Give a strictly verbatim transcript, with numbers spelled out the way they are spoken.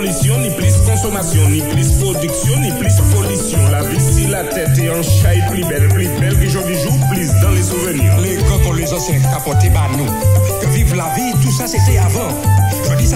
pollution, ni plus consommation, ni plus production, ni plus pollution. La vie si la tête est en chaille plus belle, plus belle que jour du jour, plus dans les souvenirs. Les grands qu'on les anciens capotés, bah nous. Que vive la vie, tout ça c'était avant. Je dis